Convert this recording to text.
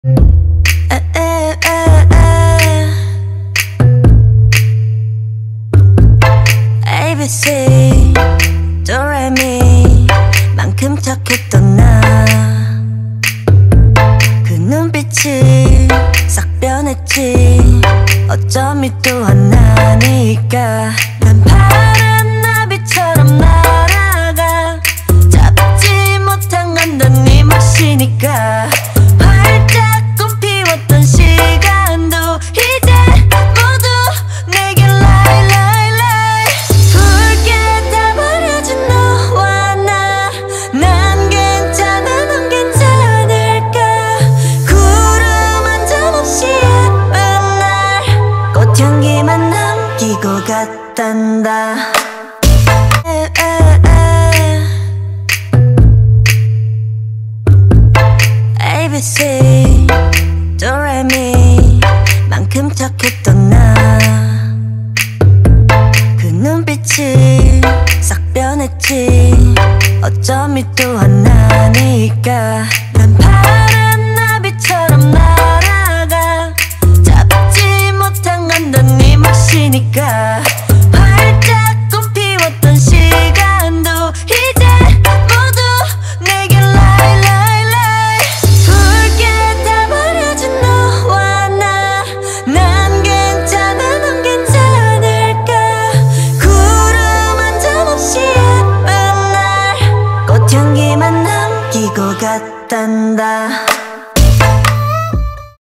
ABC 도레미 만큼 착했던 나 그 눈빛이 싹 변했지. 어쩜 이 또한 나니까 난 파란 나비처럼 날아가. 잡지 못한 건 넌 네 몫이니까. 활짝 꽃피웠던 시간도 이제 모두 내게 lie lie lie. 붉게 다 버려진 너와 나. 난 괜찮아 넌 괜찮을까. 구름 한 점 없이 예쁜 날 꽃향기만 남기고 갔단다. ABC 도레미 만큼 착했던 나 그 눈빛이 싹 변했지. 어쩜 이 또한 나니까 난